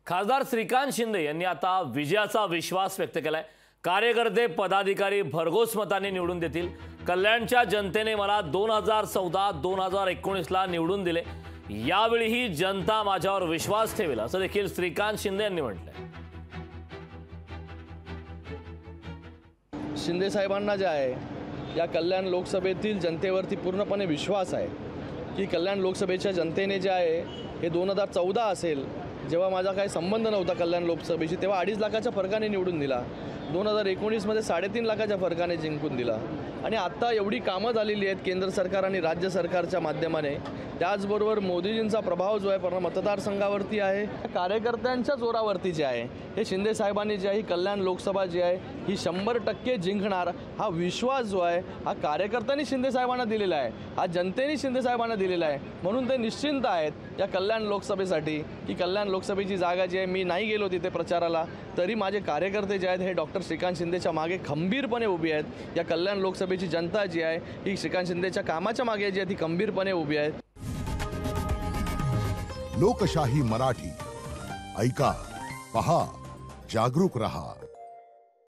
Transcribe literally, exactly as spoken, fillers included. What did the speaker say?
खासदार श्रीकांत शिंदे यांनी आता विजयाचा विश्वास व्यक्त केलाय। कार्यकर्ते पदाधिकारी भरघोस मतांनी निवडून देतील। कल्याणच्या जनतेने मला दोन हजार चौदा दोन हजार एकोणीस ला निवडून दिले। यावेळीही जनता माझ्यावर विश्वास ठेवेल असं देखील श्रीकांत शिंदे यांनी म्हटलंय। शिंदे साहेबांना जे आहे या कल्याण लोकसभेतील जनतेवरती पूर्णपणे विश्वास आहे की कल्याण लोकसभेच्या जनतेने जे आहे हे दोन हजार चौदा असेल जेव्हा माझा काही संबंध नव्हता कल्याण लोकसभेशी तेव्हा अडीच लाखाच्या फरकाने निवडून दिला। दोन हजार एकोणीसमध्ये साडेतीन लाखाच्या फरकाने जिंकून दिला आणि आता एवढी कामं झालेली आहेत केंद्र सरकार आणि राज्य सरकारच्या माध्यमाने। त्याचबरोबर मोदीजींचा प्रभाव जो आहे पूर्ण मतदारसंघावरती आहे। कार्यकर्त्यांच्या जोरावरती जे आहे हे शिंदे साहेबांनी जे आहे ही कल्याण लोकसभा जी आहे ही शंभर टक्के जिंकणार हा विश्वास जो आहे हा कार्यकर्त्यांनी शिंदे साहेबांना दिलेला आहे, हा जनतेने शिंदे साहेबांना दिलेला आहे। म्हणून ते निश्चिंत आहेत या कल्याण लोकसभेसाठी की कल्याण लोकसभेची जागा जी आहे मी नाही गेलो तिथे प्रचाराला तरी माझे कार्यकर्ते जे आहेत हे डॉक्टर श्रीकांत शिंदेच्या मागे खंबीरपणे उभी आहेत। या कल्याण लोकसभेची जनता जी आहे ही श्रीकांत शिंदेच्या कामाच्या मागे जी आहे ती खंबीरपणे उभी आहे। लोकशाही मराठी ऐका, पहा, जागरूक रहा।